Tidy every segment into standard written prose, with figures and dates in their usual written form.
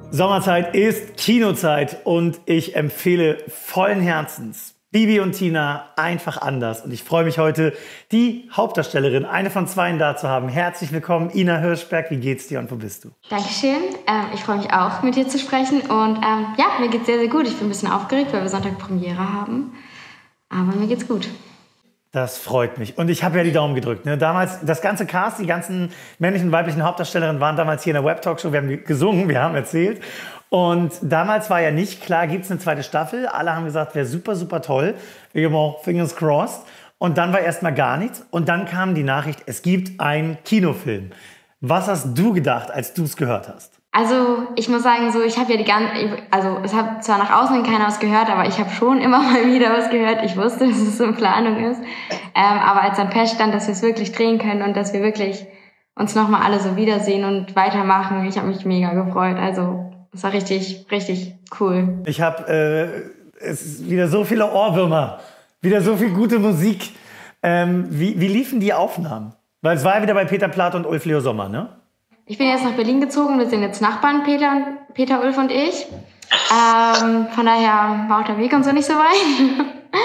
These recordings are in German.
Sommerzeit ist Kinozeit und ich empfehle vollen Herzens Bibi und Tina einfach anders. Und ich freue mich heute, die Hauptdarstellerin, eine von zweien da zu haben. Herzlich willkommen, Ina Hirschberg. Wie geht's dir und wo bist du? Dankeschön. Ich freue mich auch, mit dir zu sprechen. Und ja, mir geht's sehr, sehr gut. Ich bin ein bisschen aufgeregt, weil wir Sonntag Premiere haben. Aber mir geht's gut. Das freut mich. Und ich habe ja die Daumen gedrückt. Ne? Damals, das ganze Cast, die ganzen männlichen und weiblichen Hauptdarstellerinnen waren damals hier in der Web-Talkshow. Wir haben gesungen, wir haben erzählt. Und damals war ja nicht klar, gibt es eine zweite Staffel. Alle haben gesagt, wäre super, super toll. Wir haben auch Fingers crossed. Und dann war erstmal gar nichts. Und dann kam die Nachricht, es gibt einen Kinofilm. Was hast du gedacht, als du es gehört hast? Also ich muss sagen, so ich habe ja es hat zwar nach außen keiner was gehört, aber ich habe schon immer mal wieder was gehört. Ich wusste, dass es so in Planung ist. Aber als dann feststand, dass wir es wirklich drehen können und dass wir wirklich uns nochmal alle so wiedersehen und weitermachen, ich habe mich mega gefreut. Also es war richtig, richtig cool. Ich habe wieder so viele Ohrwürmer, wieder so viel gute Musik. Wie liefen die Aufnahmen? Weil es war ja wieder bei Peter Plate und Ulf Leo Sommer, ne? Ich bin jetzt nach Berlin gezogen, wir sind jetzt Nachbarn, Peter, Ulf und ich. Von daher war auch der Weg und so nicht so weit.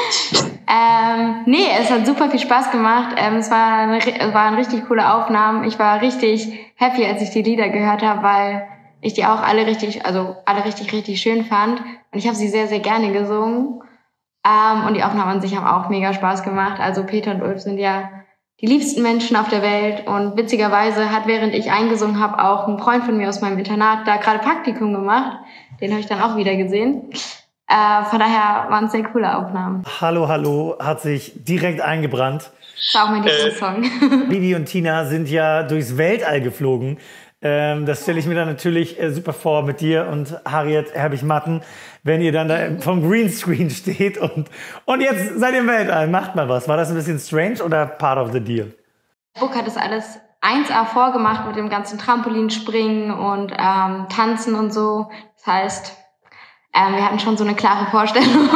Nee, es hat super viel Spaß gemacht. Es waren richtig coole Aufnahmen. Ich war richtig happy, als ich die Lieder gehört habe, weil ich die auch alle richtig schön fand. Und ich habe sie sehr, sehr gerne gesungen. Und die Aufnahmen an sich haben auch mega Spaß gemacht. Also Peter und Ulf sind ja die liebsten Menschen auf der Welt. Und witzigerweise hat, während ich eingesungen habe, auch ein Freund von mir aus meinem Internat da gerade Praktikum gemacht. Den habe ich dann auch wieder gesehen. Von daher waren es sehr coole Aufnahmen. Hallo, hallo hat sich direkt eingebrannt. Das war auch mein Lieblingssong. Bibi und Tina sind ja durchs Weltall geflogen. Das stelle ich mir dann natürlich super vor mit dir und Harriet Herbig-Matten, wenn ihr dann da vom Greenscreen steht und jetzt seid ihr im Weltall, macht mal was. War das ein bisschen strange oder part of the deal? Book hat das alles 1A vorgemacht mit dem ganzen Trampolinspringen und Tanzen und so. Das heißt, wir hatten schon so eine klare Vorstellung.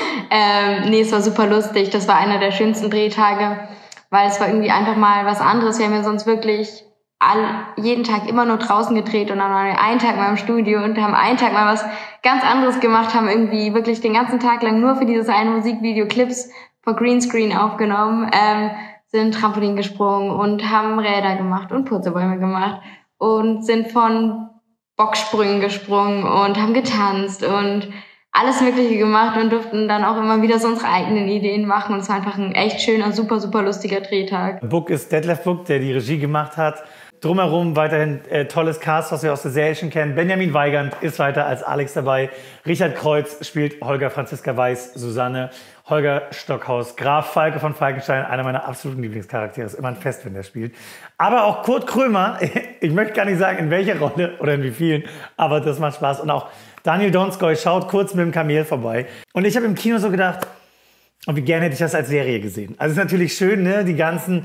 Nee, es war super lustig. Das war einer der schönsten Drehtage, weil es war irgendwie einfach mal was anderes. Wir haben ja sonst wirklich jeden Tag immer nur draußen gedreht und dann waren wir einen Tag mal im Studio und haben einen Tag mal was ganz anderes gemacht, haben irgendwie wirklich den ganzen Tag lang nur für dieses eine Musikvideo Clips vor Greenscreen aufgenommen, sind Trampolin gesprungen und haben Räder gemacht und Purzelbäume gemacht und sind von Bocksprüngen gesprungen und haben getanzt und alles Mögliche gemacht und durften dann auch immer wieder so unsere eigenen Ideen machen. Und es war einfach ein echt schöner, super, super lustiger Drehtag. Book ist Detlef Book, der die Regie gemacht hat. Drumherum weiterhin tolles Cast, was wir aus der Serie schon kennen. Benjamin Weigand ist weiter als Alex dabei. Richard Kreuz spielt Holger Franziska Weiß, Susanne, Holger Stockhaus, Graf Falke von Falkenstein, einer meiner absoluten Lieblingscharaktere. Ist immer ein Fest, wenn der spielt. Aber auch Kurt Krömer, ich möchte gar nicht sagen, in welcher Rolle oder in wie vielen, aber das macht Spaß. Und auch Daniel Donskoy schaut kurz mit dem Kamel vorbei. Und ich habe im Kino so gedacht, und wie gerne hätte ich das als Serie gesehen. Also es ist natürlich schön, ne, die ganzen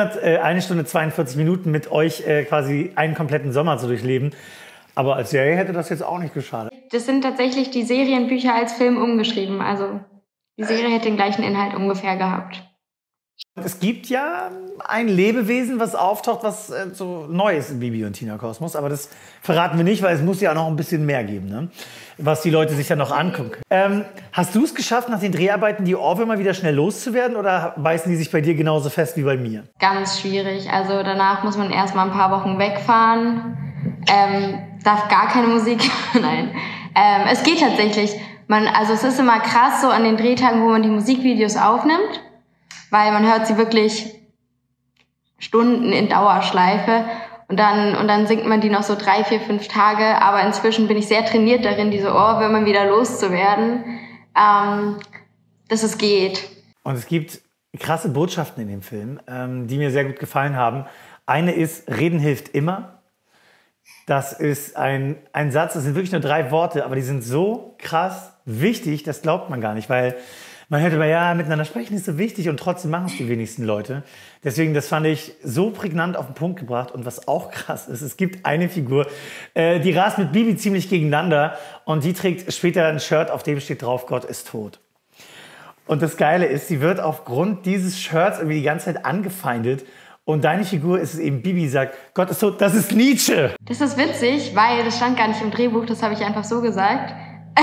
1 Stunde 42 Minuten mit euch quasi einen kompletten Sommer zu durchleben. Aber als Serie hätte das jetzt auch nicht geschadet. Das sind tatsächlich die Serienbücher als Film umgeschrieben. Also die Serie hätte den gleichen Inhalt ungefähr gehabt. Es gibt ja ein Lebewesen, was auftaucht, was so neu ist im Bibi und Tina Kosmos. Aber das verraten wir nicht, weil es muss ja auch noch ein bisschen mehr geben, ne? Was die Leute sich dann noch angucken. Hast du es geschafft, nach den Dreharbeiten die Ohrwürmer wieder schnell loszuwerden oder beißen die sich bei dir genauso fest wie bei mir? Ganz schwierig. Also danach muss man erst mal ein paar Wochen wegfahren. Darf gar keine Musik. Nein. Es geht tatsächlich. Also es ist immer krass so an den Drehtagen, wo man die Musikvideos aufnimmt. Weil man hört sie wirklich Stunden in Dauerschleife und dann singt man die noch so 3, 4, 5 Tage. Aber inzwischen bin ich sehr trainiert darin, diese Ohrwürmer wieder loszuwerden, dass es geht. Und es gibt krasse Botschaften in dem Film, die mir sehr gut gefallen haben. Eine ist, Reden hilft immer. Das ist ein Satz, das sind wirklich nur 3 Worte, aber die sind so krass wichtig, das glaubt man gar nicht, weil man hört immer, ja, miteinander sprechen ist so wichtig und trotzdem machen es die wenigsten Leute. Deswegen, das fand ich so prägnant auf den Punkt gebracht. Und was auch krass ist, es gibt eine Figur, die rast mit Bibi ziemlich gegeneinander und die trägt später ein Shirt, auf dem steht drauf, Gott ist tot. Und das Geile ist, sie wird aufgrund dieses Shirts irgendwie die ganze Zeit angefeindet Und deine Figur ist es eben, Bibi sagt, Gott ist tot, das ist Nietzsche. Das ist witzig, weil das stand gar nicht im Drehbuch, das habe ich einfach so gesagt.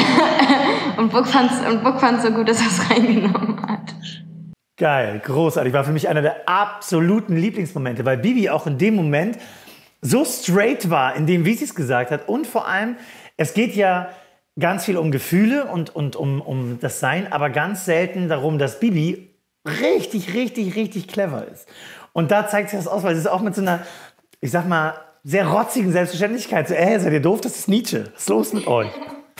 Und Book fand's so gut, dass er es reingenommen hat. Geil, großartig. War für mich einer der absoluten Lieblingsmomente, weil Bibi auch in dem Moment so straight war, in dem, wie sie es gesagt hat. Und vor allem, es geht ja ganz viel um Gefühle und um das Sein, aber ganz selten darum, dass Bibi richtig clever ist. Und da zeigt sich das aus, weil sie ist auch mit so einer, ich sag mal, sehr rotzigen Selbstverständlichkeit so, seid ihr doof, das ist Nietzsche. Was ist los mit euch?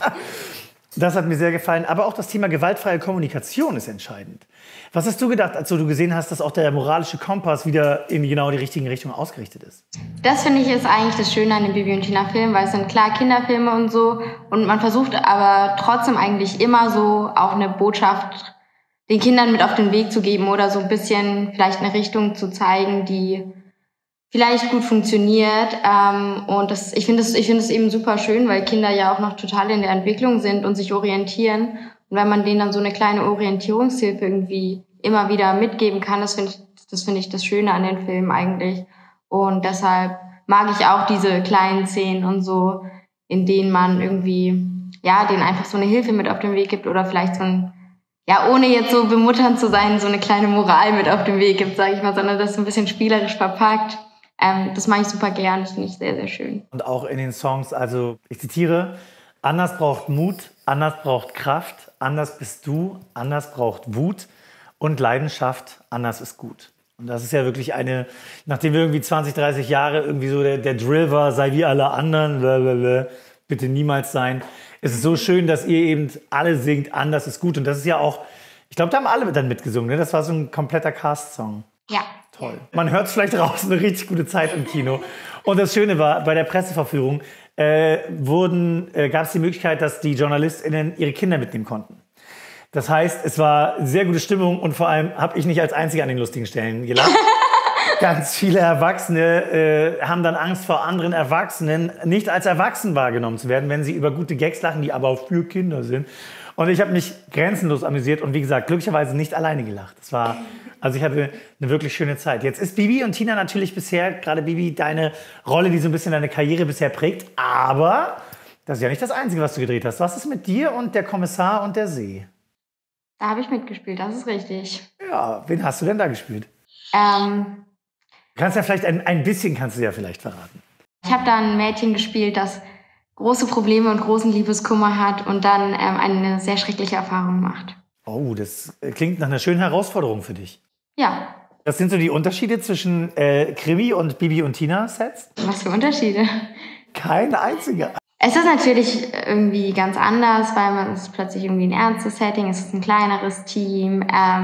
Das hat mir sehr gefallen. Aber auch das Thema gewaltfreie Kommunikation ist entscheidend. Was hast du gedacht, als du gesehen hast, dass auch der moralische Kompass wieder in genau die richtige Richtung ausgerichtet ist? Das finde ich ist eigentlich das Schöne an den Bibi und Tina Filmen, weil es sind klar Kinderfilme und so. Und man versucht aber trotzdem eigentlich immer so auch eine Botschaft den Kindern mit auf den Weg zu geben oder so ein bisschen vielleicht eine Richtung zu zeigen, die vielleicht gut funktioniert. Und ich finde es eben super schön, weil Kinder ja auch noch total in der Entwicklung sind und sich orientieren. Und wenn man denen dann so eine kleine Orientierungshilfe irgendwie immer wieder mitgeben kann, das finde ich das Schöne an den Filmen eigentlich. Und deshalb mag ich auch diese kleinen Szenen und so, in denen man irgendwie, ja, denen einfach so eine Hilfe mit auf den Weg gibt oder vielleicht so ein, ja, ohne jetzt so bemutternd zu sein, so eine kleine Moral mit auf den Weg gibt, sage ich mal, sondern das so ein bisschen spielerisch verpackt. Das mache ich super gern, das finde ich sehr, sehr schön. Und auch in den Songs, also ich zitiere, anders braucht Mut, anders braucht Kraft, anders bist du, anders braucht Wut und Leidenschaft, anders ist gut. Und das ist ja wirklich eine, nachdem wir irgendwie 20, 30 Jahre irgendwie so der Drill war, sei wie alle anderen, blablabla, bitte niemals sein. Es ist so schön, dass ihr eben alle singt, anders ist gut. Und das ist ja auch, ich glaube, da haben alle dann mitgesungen, ne? Das war so ein kompletter Cast-Song. Ja. Toll. Man hört es vielleicht raus, eine richtig gute Zeit im Kino. Und das Schöne war, bei der Presseverführung gab es die Möglichkeit, dass die JournalistInnen ihre Kinder mitnehmen konnten. Das heißt, es war sehr gute Stimmung und vor allem habe ich nicht als Einziger an den lustigen Stellen gelacht. Ganz viele Erwachsene haben dann Angst vor anderen Erwachsenen, nicht als erwachsen wahrgenommen zu werden, wenn sie über gute Gags lachen, die aber auch für Kinder sind. Und ich habe mich grenzenlos amüsiert und wie gesagt, glücklicherweise nicht alleine gelacht. Also ich hatte eine wirklich schöne Zeit. Jetzt ist Bibi und Tina natürlich bisher, gerade Bibi, deine Rolle, die so ein bisschen deine Karriere bisher prägt. Aber das ist ja nicht das Einzige, was du gedreht hast. Was ist mit dir und der Kommissar und der See? Da habe ich mitgespielt, das ist richtig. Ja, wen hast du denn da gespielt? Kannst ja vielleicht ein bisschen kannst du ja vielleicht verraten. Ich habe da ein Mädchen gespielt, das große Probleme und großen Liebeskummer hat und dann eine sehr schreckliche Erfahrung macht. Oh, das klingt nach einer schönen Herausforderung für dich. Ja. Das sind so die Unterschiede zwischen Krimi und Bibi und Tina Sets? Was für Unterschiede? Kein einziger. Es ist natürlich irgendwie ganz anders, weil es ist plötzlich irgendwie ein ernstes Setting, es ist ein kleineres Team.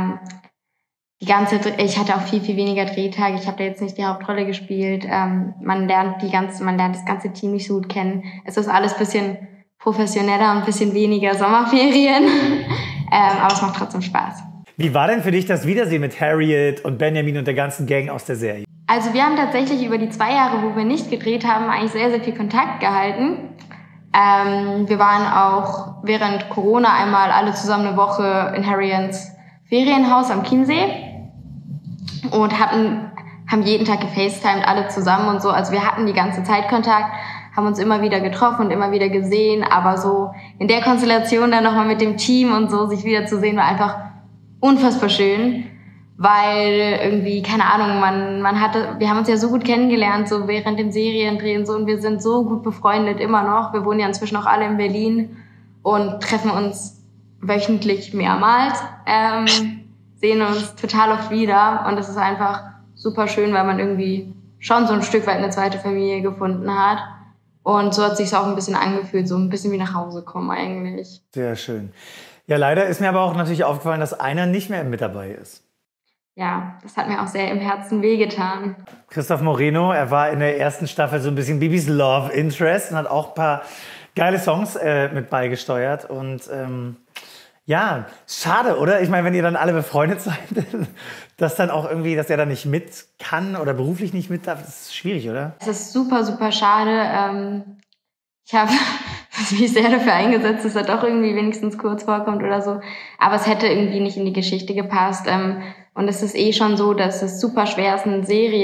Ich hatte auch viel weniger Drehtage. Ich habe da jetzt nicht die Hauptrolle gespielt. Man lernt das ganze Team nicht so gut kennen. Es ist alles ein bisschen professioneller und ein bisschen weniger Sommerferien. Aber es macht trotzdem Spaß. Wie war denn für dich das Wiedersehen mit Harriet und Benjamin und der ganzen Gang aus der Serie? Also wir haben tatsächlich über die 2 Jahre, wo wir nicht gedreht haben, eigentlich sehr, sehr viel Kontakt gehalten. Wir waren auch während Corona einmal alle zusammen eine Woche in Harriets Ferienhaus am Chiemsee und haben jeden Tag gefacetimed, alle zusammen und so. Also wir hatten die ganze Zeit Kontakt, haben uns immer wieder getroffen und immer wieder gesehen, aber so in der Konstellation dann nochmal mit dem Team und so sich wiederzusehen, war einfach unfassbar schön, weil irgendwie, keine Ahnung, wir haben uns ja so gut kennengelernt, so während dem Seriendrehen so, und wir sind so gut befreundet immer noch. Wir wohnen ja inzwischen auch alle in Berlin und treffen uns wöchentlich mehrmals, sehen uns total oft wieder und es ist einfach super schön, weil man irgendwie schon so ein Stück weit eine zweite Familie gefunden hat. Und so hat es sich auch ein bisschen angefühlt, so ein bisschen wie nach Hause kommen eigentlich. Sehr schön. Ja, leider ist mir aber auch natürlich aufgefallen, dass einer nicht mehr mit dabei ist. Ja, das hat mir auch sehr im Herzen wehgetan. Christoph Moreno, er war in der ersten Staffel so ein bisschen Bibis Love Interest und hat auch ein paar geile Songs mit beigesteuert. Und ja, schade, oder? Ich meine, wenn ihr dann alle befreundet seid, dass dann auch irgendwie, dass er dann nicht mit kann oder beruflich nicht mit darf, das ist schwierig, oder? Es ist super, super schade. Ich habe mich sehr dafür eingesetzt, dass er doch irgendwie wenigstens kurz vorkommt oder so. Aber es hätte irgendwie nicht in die Geschichte gepasst. Und es ist schon so, dass es super schwer ist,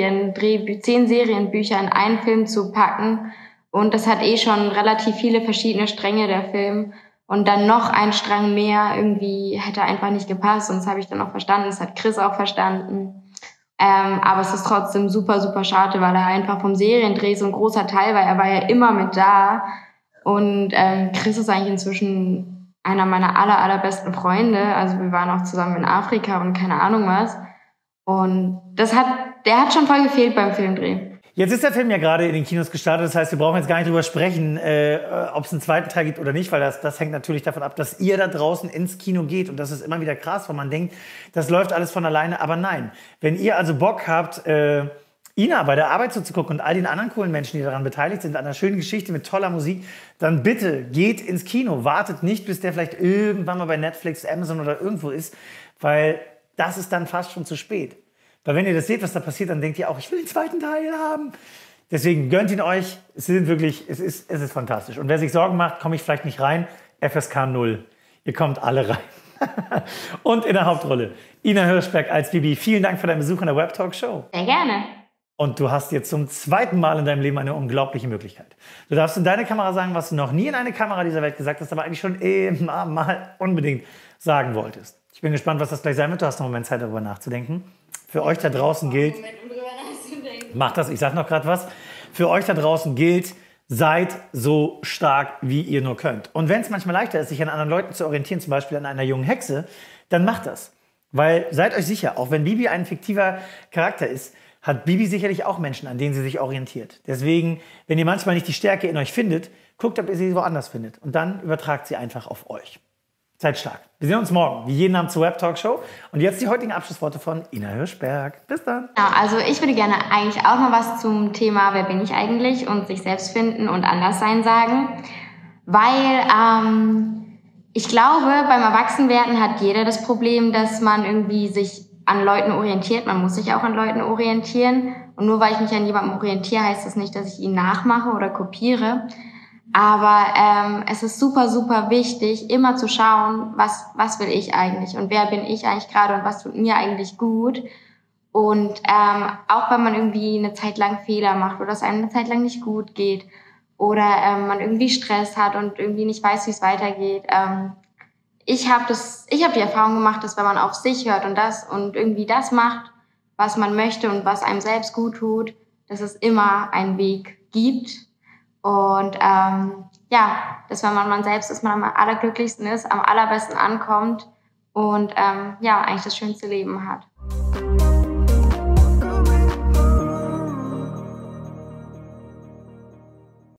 10 Serienbücher in einen Film zu packen. Und das hat schon relativ viele verschiedene Stränge, der Film. Und dann noch ein Strang mehr irgendwie hätte einfach nicht gepasst. Und das habe ich dann auch verstanden. Das hat Chris auch verstanden. Aber es ist trotzdem super, super schade, weil er einfach vom Seriendreh so ein großer Teil war. Er war ja immer mit da. Und Chris ist eigentlich inzwischen einer meiner allerbesten Freunde. Also wir waren auch zusammen in Afrika und keine Ahnung was. Und der hat schon voll gefehlt beim Filmdreh. Jetzt ist der Film ja gerade in den Kinos gestartet. Das heißt, wir brauchen jetzt gar nicht drüber sprechen, ob es einen zweiten Teil gibt oder nicht, weil das hängt natürlich davon ab, dass ihr da draußen ins Kino geht. Und das ist immer wieder krass, weil man denkt, das läuft alles von alleine. Aber nein, wenn ihr also Bock habt, Ina bei der Arbeit zuzugucken und all den anderen coolen Menschen, die daran beteiligt sind, an einer schönen Geschichte mit toller Musik, dann bitte geht ins Kino. Wartet nicht, bis der vielleicht irgendwann mal bei Netflix, Amazon oder irgendwo ist, weil das ist dann fast schon zu spät. Weil wenn ihr das seht, was da passiert, dann denkt ihr auch, ich will den zweiten Teil haben. Deswegen gönnt ihn euch. Es ist fantastisch. Und wer sich Sorgen macht, komme ich vielleicht nicht rein. FSK 0. Ihr kommt alle rein. Und in der Hauptrolle Ina Hirschberg als Bibi. Vielen Dank für deinen Besuch in der Web Talk Show. Sehr gerne. Und du hast jetzt zum zweiten Mal in deinem Leben eine unglaubliche Möglichkeit. Du darfst in deine Kamera sagen, was du noch nie in eine Kamera dieser Welt gesagt hast, aber eigentlich schon immer mal unbedingt sagen wolltest. Ich bin gespannt, was das gleich sein wird. Du hast noch einen Moment Zeit, darüber nachzudenken. Für euch da draußen gilt, macht das, ich sag noch gerade was, für euch da draußen gilt, seid so stark, wie ihr nur könnt. Und wenn es manchmal leichter ist, sich an anderen Leuten zu orientieren, zum Beispiel an einer jungen Hexe, dann macht das. Weil seid euch sicher, auch wenn Bibi ein fiktiver Charakter ist, hat Bibi sicherlich auch Menschen, an denen sie sich orientiert. Deswegen, wenn ihr manchmal nicht die Stärke in euch findet, guckt, ob ihr sie woanders findet. Und dann übertragt sie einfach auf euch. Seid stark. Wir sehen uns morgen, wie jeden Abend zur Web Talk Show. Und jetzt die heutigen Abschlussworte von Ina Hirschberg. Bis dann. Ja, also ich würde gerne eigentlich auch mal was zum Thema Wer bin ich eigentlich und sich selbst finden und anders sein sagen. Weil ich glaube, beim Erwachsenwerden hat jeder das Problem, dass man irgendwie sich an Leuten orientiert. Man muss sich auch an Leuten orientieren. Und nur weil ich mich an jemandem orientiere, heißt das nicht, dass ich ihn nachmache oder kopiere. Aber es ist super, super wichtig, immer zu schauen, was will ich eigentlich und wer bin ich eigentlich gerade und was tut mir eigentlich gut. Und auch wenn man irgendwie eine Zeit lang Fehler macht oder es einem eine Zeit lang nicht gut geht oder man irgendwie Stress hat und irgendwie nicht weiß, wie es weitergeht. Ich habe die Erfahrung gemacht, dass wenn man auf sich hört und irgendwie das macht, was man möchte und was einem selbst gut tut, dass es immer einen Weg gibt. Und dass wenn man selbst ist, man am allerglücklichsten ist, am allerbesten ankommt und eigentlich das schönste Leben hat.